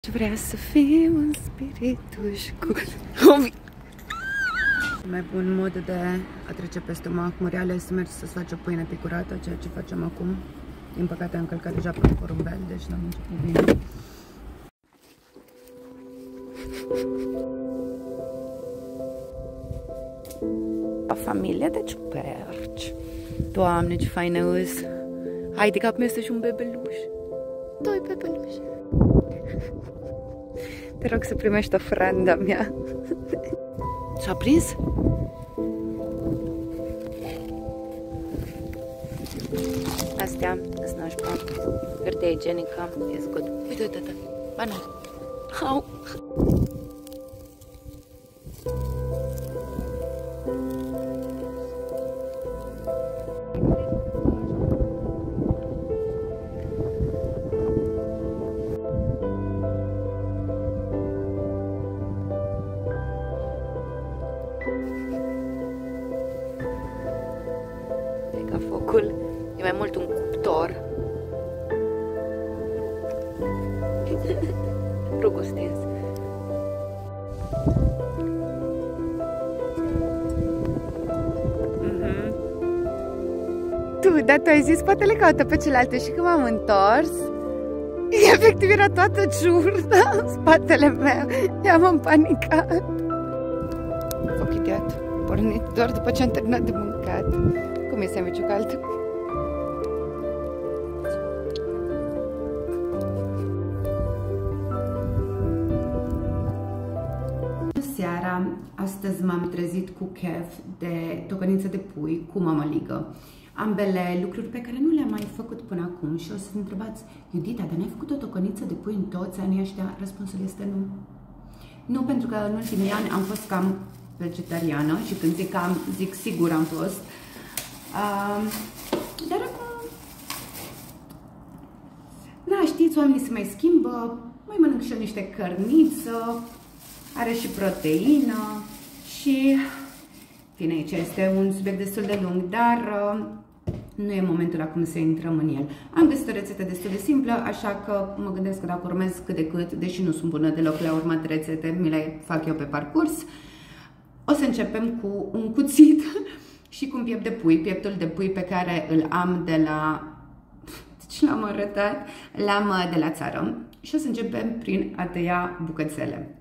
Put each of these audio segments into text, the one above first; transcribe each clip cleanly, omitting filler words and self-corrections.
vrea să fiu în spiritul școl. Mai bun mod de a trece pe stomac mureale să mergi să-ți faci o pâine picurată, ceea ce facem acum. Din păcate am călcat deja pe porumbel, deci n-am început bine. O familie de ciuperci. Doamne, ce faină îs! Haide că acum este și un bebeluș. Doi bebeluși. Te rog să primești ofranda mea. S-a prins? Astea îți nașpa. Hârtie igienică. It's good. Uite, uite, uite. Banane. Au. E ca focul. E mai mult un cuptor. Rugul stins. Dar tu ai zis spatele caută pe celelalte și când m-am întors, efectiv era toată ciurda în spatele meu. I-am împanicat. Foc idiot. Pornit doar după ce am terminat de mâncat. Cum e sandwich-ul cald? Seara, astăzi m-am trezit cu chef de tocăniță de pui cu mămăligă. Ambele lucruri pe care nu le-am mai făcut până acum și o să vă întrebați, Iudita, dar n-ai făcut o tocăniță de pui în toți anii ăștia? Răspunsul este nu. Nu, pentru că în ultimii ani am fost cam vegetariană și când zic cam, zic sigur am fost. Dar acum, da, știți, oamenii se mai schimbă, mai mănânc și eu niște cărniță, are și proteină și, bine, aici este un subiect destul de lung, dar nu e momentul acum să intrăm în el. Am găsit o rețetă destul de simplă, așa că mă gândesc că dacă urmez cât de cât, deși nu sunt bună deloc la urmat rețete, mi le fac eu pe parcurs. O să începem cu un cuțit și cu un piept de pui, pieptul de pui pe care îl am de la... Deci l-am arătat, l-am de la țară și o să începem prin a tăia bucățele.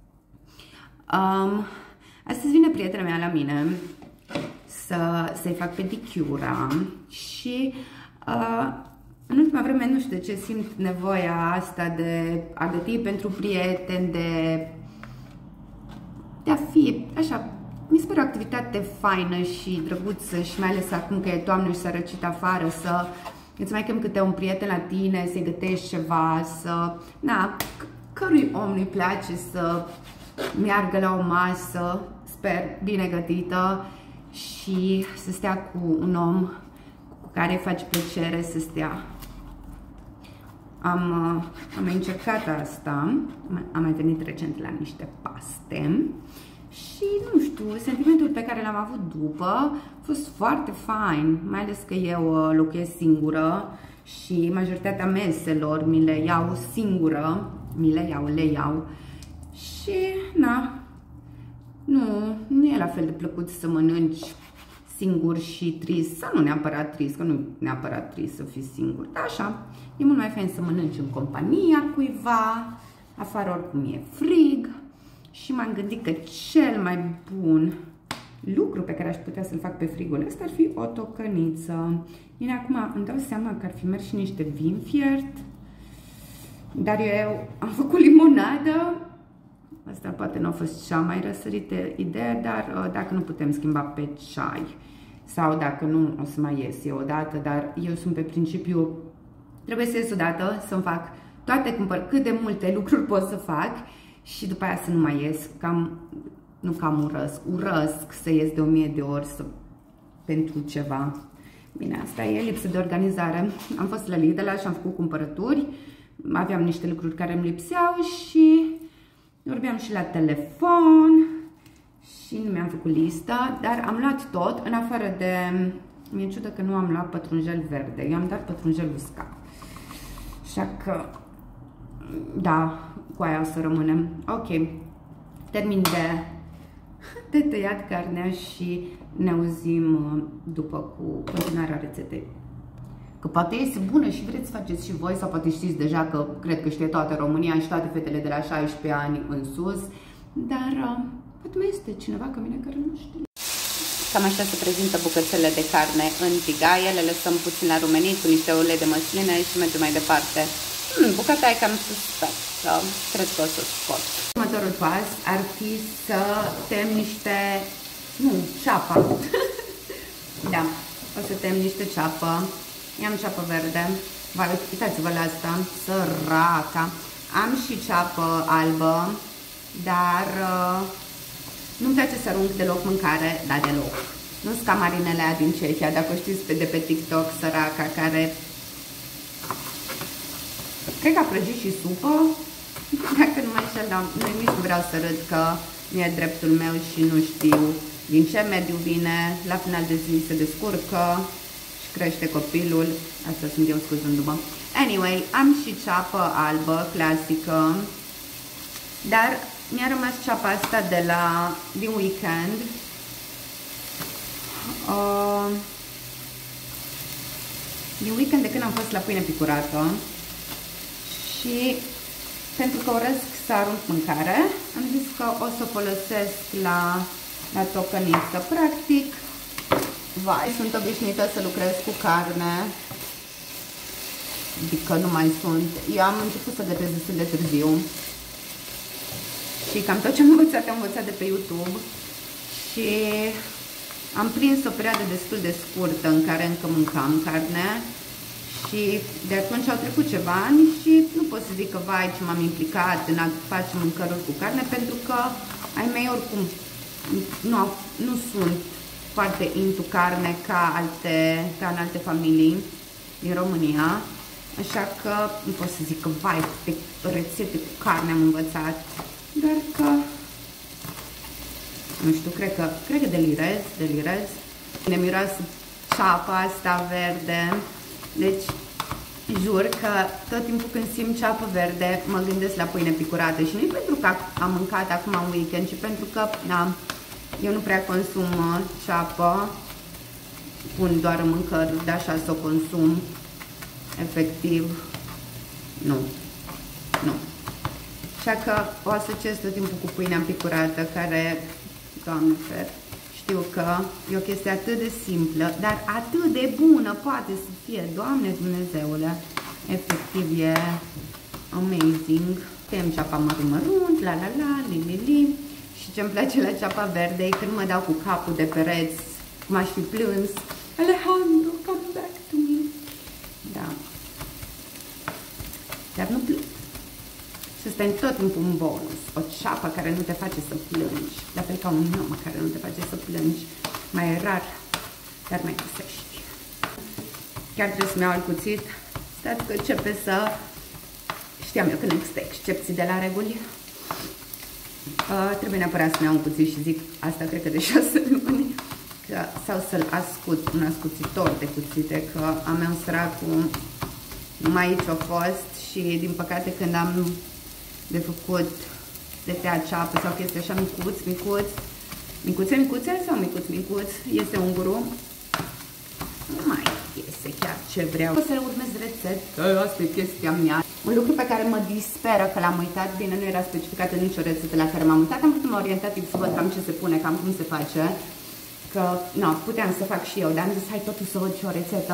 Astăzi vine prietena mea la mine să-i fac pedicura și în ultima vreme nu știu de ce simt nevoia asta de a găti pentru prieteni, de a fi așa. Mi se pare o activitate faină și drăguță și mai ales acum că e toamnă și s-a răcit afară, să îți mai chem câte un prieten la tine, să-i gătești ceva, să... Na, cărui om nu-i place să meargă la o masă, sper, bine gătită și să stea cu un om cu care îi faci plăcere să stea. Am mai încercat asta, am mai venit recent la niște paste și, nu știu, sentimentul pe care l-am avut după a fost foarte fain, mai ales că eu locuiesc singură și majoritatea meselor mi le iau singură, le iau și, na, nu e la fel de plăcut să mănânci singur și trist, sau nu neapărat trist, că nu e neapărat trist să fii singur, dar așa, e mult mai fain să mănânci în compania cuiva, afară oricum e frig și m-am gândit că cel mai bun lucru pe care aș putea să-l fac pe frigul ăsta ar fi o tocăniță. Bine, acum îmi dau seama că ar fi mers și niște vin fiert, dar eu am făcut limonadă. Asta poate nu a fost cea mai răsărită idee, dar dacă nu putem schimba pe ceai sau dacă nu o să mai ies eu odată, dar eu sunt pe principiu, trebuie să ies odată, să-mi fac toate, cât de multe lucruri pot să fac și după aia să nu mai ies, urăsc să ies de 1000 de ori pentru ceva. Bine, asta e lipsă de organizare. Am fost la Lidl și am făcut cumpărături, aveam niște lucruri care îmi lipseau și vorbeam și la telefon și nu mi-am făcut lista, dar am luat tot, în afară de... Mi-e ciudă că nu am luat pătrunjel verde, eu am dat pătrunjel uscat. Așa că, da, cu aia o să rămânem. Ok, termin de tăiat carnea și ne auzim după cu continuarea rețetei. Că poate iese bună și vreți să faceți și voi, sau poate știți deja, că cred că știe toată România și toate fetele de la 16 ani în sus, dar poate mai este cineva ca mine care nu știe. Cam așa se prezintă bucățele de carne în tigaie, le lăsăm puțin la rumenit cu niște ulei de măsline și mergem mai departe. Bucata e cam suspectă, cred că o să scot. Următorul pas ar fi să tem niște, ceapă. Da, o să tem niște ceapă. I-am ceapă verde. Uitați-vă la asta, săraca. Am și ceapă albă, dar nu-mi place să arunc deloc mâncare, dar deloc. Nu sunt ca marinele aia din Cehia, dacă știți de pe TikTok, săraca, care cred că a prăjit și supă, dacă nu mă înșel, dar nici nu vreau să râd că nu e dreptul meu și nu știu din ce mediu vine. La final de zi se descurcă și crește copilul. Asta sunt eu, scuzându-mă. Anyway, am și ceapă albă, clasică, dar mi-a rămas ceapa asta din weekend. Din weekend, de când am fost la pâine picurată. Și pentru că urăsc să arunc mâncare, am zis că o să folosesc la tocăniță. Practic, sunt obișnuită să lucrez cu carne, adică nu mai sunt. Eu am început să gătesc destul de târziu și cam tot ce am învățat de pe YouTube și am prins o perioadă destul de scurtă în care încă mâncam carne. Și de atunci au trecut ceva ani și nu pot să zic că vai ce m-am implicat în a face mâncăruri cu carne, pentru că ai mei oricum nu sunt foarte into carne ca în alte familii din România, așa că nu pot să zic că vai pe rețete cu carne am învățat, doar că nu știu, cred că delirez. Ne miroase ceapa asta verde. Deci, jur că tot timpul când simt ceapă verde, mă gândesc la pâine picurată. Și nu e pentru că am mâncat acum în weekend, ci pentru că eu nu prea consum ceapă. Pun doar în mâncăruri, de așa să o consum. Efectiv, nu. Așa că o asociez tot timpul cu pâinea picurată, care, Doamne fer, știu că e o chestie atât de simplă, dar atât de bună poate să fie, Doamne Dumnezeule, efectiv e amazing. Tem ceapa mărunt, li. Și ce-mi place la ceapa verde e când mă dau cu capul de pereți, m-aș fi plâns, Alejandro, come back to me. Da. Dar nu plâng. Să stai tot timpul un bonus, o ceapă care nu te face să plângi, la fel ca un om care nu te face să plângi, mai rar, dar mai găsești. Chiar trebuie să-mi iau alt cuțit, stați că începe să... Știam eu că nu există excepții de la reguli. Trebuie neapărat să-mi iau un cuțit și zic asta cred că de 6 luni, sau să-l ascut, un ascuțitor de cuțite, că a meu săracul numai aici a fost și din păcate când am de făcut de tăiat ceapă sau chestii așa micuțe sau micuț, este ungurul, nu mai iese chiar ce vreau. O să urmez rețetă, asta e chestia mea. Un lucru pe care mă disperă că l-am uitat, bine, nu era specificată nicio rețetă la care m-am uitat, am vrut mă orientativ să văd cam ce se pune, cam cum se face, că, nu, puteam să fac și eu, dar am zis, hai totuși să văd și o rețetă.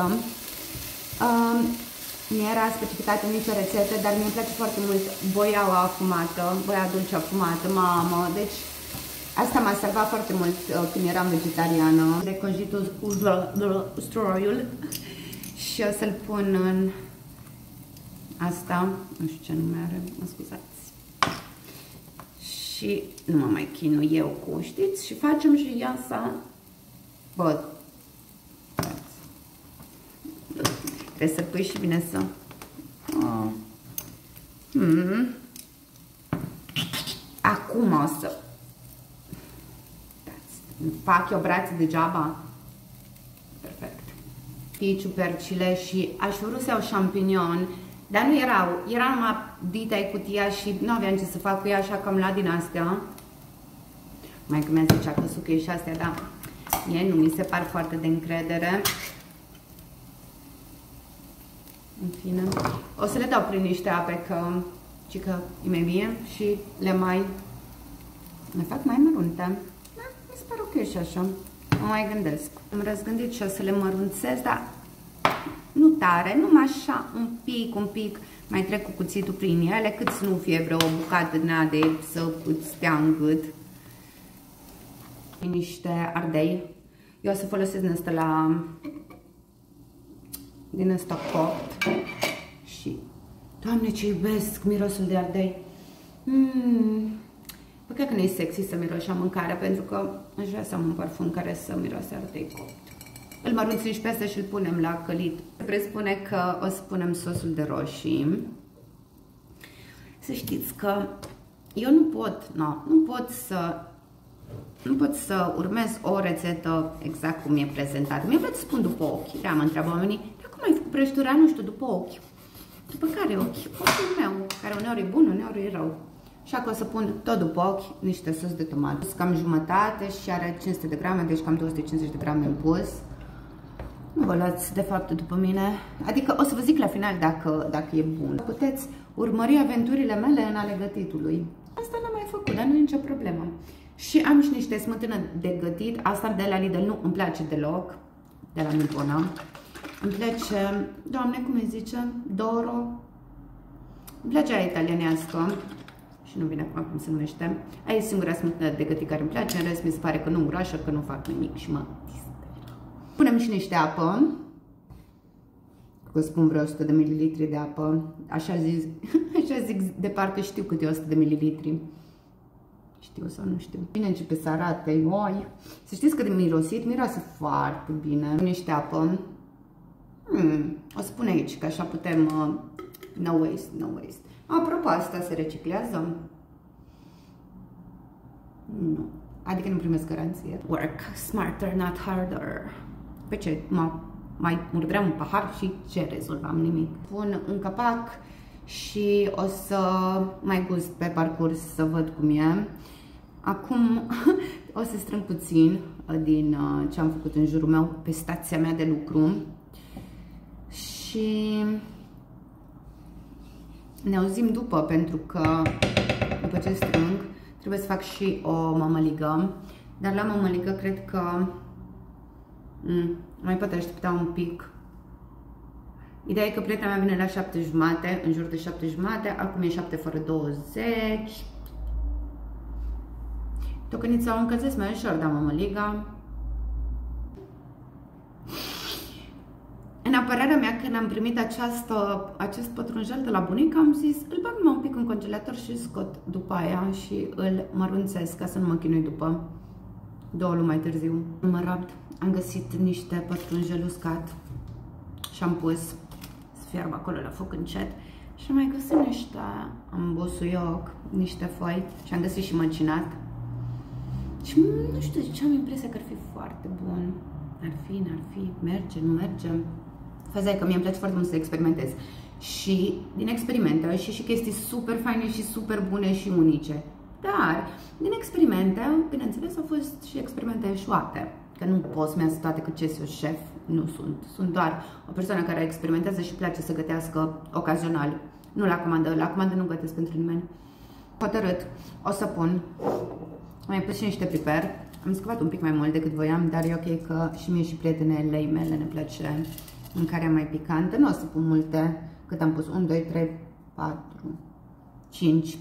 Nu era specificată nicio rețetă, dar mi-e place foarte mult boiaua afumată, boia dulce afumată, mamă, deci asta m-a salvat foarte mult când eram vegetariană. De conjitul ustroiul și o să-l pun în asta, nu știu ce nume are, mă scuzați. Și nu mă mai chinu eu cu, știți, și facem și iasa, bă, trebuie să pui și bine să... Acum o să... Fac eu brațe degeaba? Perfect. Piciu, percile și aș vrea să iau șampinion, Dar nu erau, era numai dita-i cutia și nu aveam ce să fac cu ea, așa că am luat din astea. Mai că mi-a zicea că suc și astea, dar mie nu mi se par foarte de încredere. În fine, o să le dau prin niște ape, că e mai bine și le mai fac mai mărunte. Da, mi se pare ok și așa. Mă mai gândesc. Am răzgândit și o să le mărunțesc, dar nu tare, numai așa, un pic. Mai trec cu cuțitul prin ele, cât să nu fie vreo bucată din aia de să îți stea în gât. Niște ardei. Eu o să folosesc din ăsta din ăsta copt. Și, Doamne, ce iubesc mirosul de ardei. Păcat că nu e sexy să miroși mâncare, pentru că aș vrea să am un parfum care să miroase ardei copt. Îl mărunțim și pe asta și îl punem la călit. Presupune că o să punem sosul de roșii. Să știți că eu nu pot să urmez o rețetă exact cum e prezentată. Mi-e vreau să spun după ochi. Da, mă întreabă oamenii, dar cum ai făcut prăjitura? Nu știu, după ochi. După care ochi? Ochiul meu, care uneori e bun, uneori e rău. Așa că o să pun tot după ochi niște sos de tomat. Cam jumătate și are 500 de grame, deci cam 250 de grame în pus. Nu vă luați de fapt după mine. Adică o să vă zic la final dacă e bun. Puteți urmări aventurile mele în ale gătitului. Asta l-am mai făcut, dar nu e nicio problemă. Și am și niște smântână de gătit. Asta de la Lidl nu îmi place deloc. De la Nipona. Îmi place, Doamne, cum îi zice? Doro. Îmi place aia italienească. Și nu vine acum cum se numește. Aia e singura smântână de gătit care îmi place. În rest mi se pare că nu urașă, că nu fac nimic și mă disperă. Punem și niște apă. Vă spun vreo 100 de ml de apă. Așa zic de parcă știu cât e 100 de ml. Știu sau nu știu. Bine începe să arate, oi. Să știți că de mirosit, miroase foarte bine. Niște apă. O să pun aici, că așa putem, no waste, no waste. Apropo, asta se reciclează? Nu. Adică nu primesc garanție. Work smarter, not harder. Pe ce? Mai murdream un pahar și ce rezolvam? Nimic. Pun un capac și o să mai gust pe parcurs să văd cum e. Acum o să strâng puțin din ce am făcut în jurul meu pe stația mea de lucru și ne auzim după, pentru că după ce strâng trebuie să fac și o mămăligă, dar la mămăligă cred că mai pot aștepta un pic. Ideea e că prietena mea vine la 7:30, în jur de 7:30, acum e 7 fără 20. Tocănița o încălzesc mai ușor, dar mămăliga. În apărarea mea, când am primit acest pătrunjel de la bunica, am zis, îl bag numai un pic în congelator și îl scot după aia și îl mărunțesc ca să nu mă chinui după 2 luni mai târziu. Nu mă rabd. Am găsit niște pătrunjel uscat și am pus să fiarbă acolo la foc încet. Și am mai găsit niște ambosuioc, niște foi și am găsit și măcinat. Și nu știu de ce am impresia că ar fi foarte bun. Ar fi, merge, nu merge. Faza e că mie îmi place foarte mult să experimentez. Și din experimente au ieșit și chestii super faine și super bune și unice. Dar din experimente, bineînțeles, au fost și experimente eșuate. Că nu pot să-mi iasă toate că ce eu șef, nu sunt. Sunt doar o persoană care experimentează și place să gătească ocazional. Nu la comandă nu gătesc pentru nimeni. Hotărât, o să pun. Am mai pus și niște piper. Am scăpat un pic mai mult decât voiam, dar e ok că și mie și prietenelei mele ne place mâncarea mai picantă. Nu o să pun multe, cât am pus, 1, 2, 3, 4, 5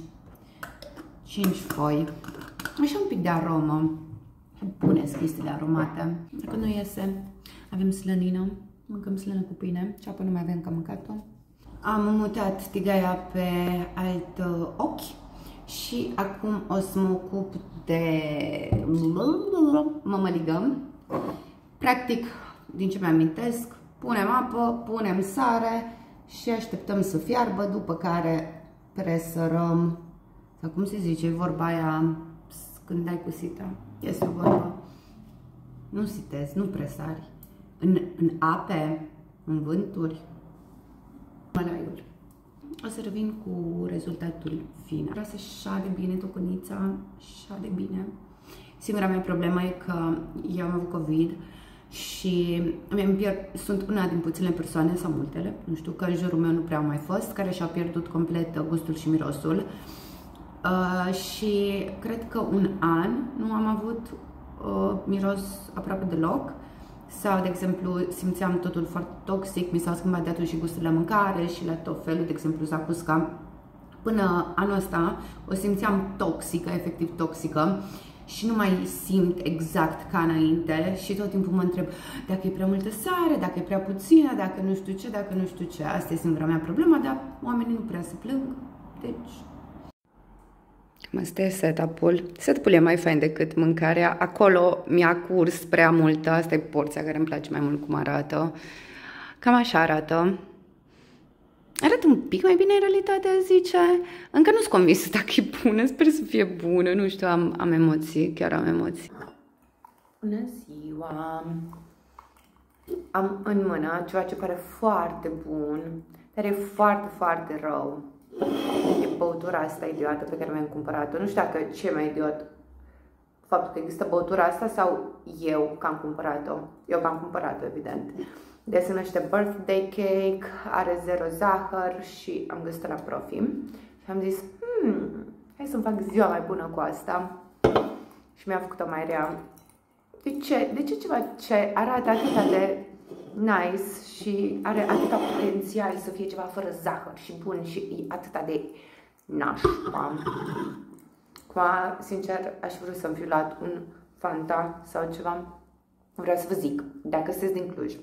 foi. Așa un pic de aromă. Bune chestiile aromate. Dacă nu iese, avem slănină. Mâncăm slănă cu pâine și apoi nu mai avem ca mâncat-o. Am mutat tigaia pe alt ochi și acum o să mă ocup de mămăligă. Practic, din ce mi-amintesc, punem apă, punem sare și așteptăm să fiarbă, după care presărăm, sau cum se zice, vorba aia când dai cu sita, este vorba, nu sitezi, nu presari, în ape, în vânturi, mălaiuri. o să revin cu rezultatul final. Vreau să șade bine tocănița, șade bine. Singura mea problemă e că eu am avut COVID și sunt una din puține persoane, sau multele, nu știu, că în jurul meu nu prea au mai fost, care și-au pierdut complet gustul și mirosul. Și cred că un an nu am avut miros aproape deloc. Sau, de exemplu, simțeam totul foarte toxic, mi s-au schimbat de atunci și gustul la mâncare și la tot felul, de exemplu, zacusca. Până anul ăsta o simțeam toxică, efectiv toxică, și nu mai simt exact ca înainte și tot timpul mă întreb dacă e prea multă sare, dacă e prea puțină, dacă nu știu ce, dacă nu știu ce. Asta e singura mea problemă, dar oamenii nu prea se plâng, deci... Asta e setup-ul. Setup-ul e mai fain decât mâncarea. Acolo mi-a curs prea multă. Asta e porția care îmi place mai mult cum arată. Cam așa arată. Arată un pic mai bine în realitate, zice. Încă nu-s convinsă dacă e bună. Sper să fie bună. Nu știu, am emoții. Chiar am emoții. Bună ziua! Am în mână ceva ce pare foarte bun, dar e foarte, foarte rău. E băutura asta idiotă pe care mi-am cumpărat-o. Nu știu dacă ce mai idiot, faptul că există băutura asta sau eu că am cumpărat-o. Eu că am cumpărat-o, evident. Se numește Birthday Cake, are 0 zahăr și am găsit la Profi. Și am zis, hai să-mi fac ziua mai bună cu asta. Și mi-a făcut-o mai rea. De ce ceva ce arată atât de nice și are atâta potențial să fie ceva fără zahăr și bun și e atâta de nașpa. Acum, sincer, aș vrea să-mi fiu luat un Fanta sau ceva. Vreau să vă zic, dacă sunteți din Cluj,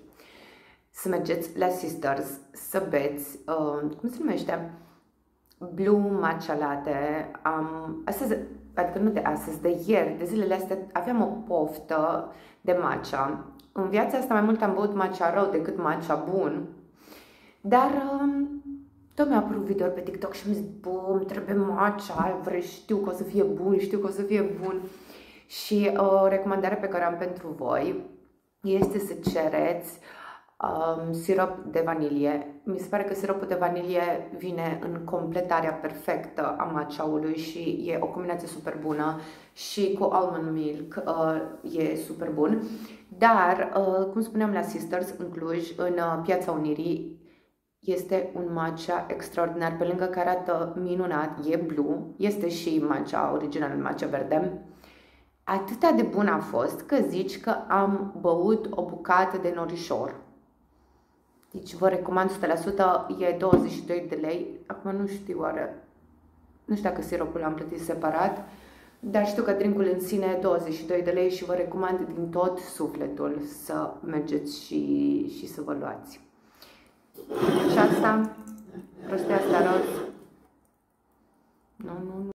să mergeți la Sisters, să beți, cum se numește? Blue Matcha Latte. Astăzi, adică nu de astăzi, de ieri, de zilele astea, aveam o poftă de matcha. În viața asta mai mult am băut matcha rău decât matcha bun, dar tot mi-a apărut video pe TikTok și am zis, bă, îmi trebuie matcha, știu că o să fie bun, știu că o să fie bun. Și o recomandare pe care am pentru voi este să cereți sirop de vanilie. Mi se pare că siropul de vanilie vine în completarea perfectă a matcha-ului și e o combinație super bună și cu almond milk e super bun. Dar, cum spuneam la Sisters în Cluj, în Piața Unirii, este un matcha extraordinar, pe lângă că arată minunat, e blue, este și matcha original, matcha verde. Atâta de bun a fost că zici că am băut o bucată de norișor. Deci vă recomand 100%, e 22 de lei. Acum nu știu oare, nu știu dacă siropul l-am plătit separat, dar știu că drinkul în sine e 22 de lei și vă recomand din tot sufletul să mergeți și să vă luați. Și asta, prostia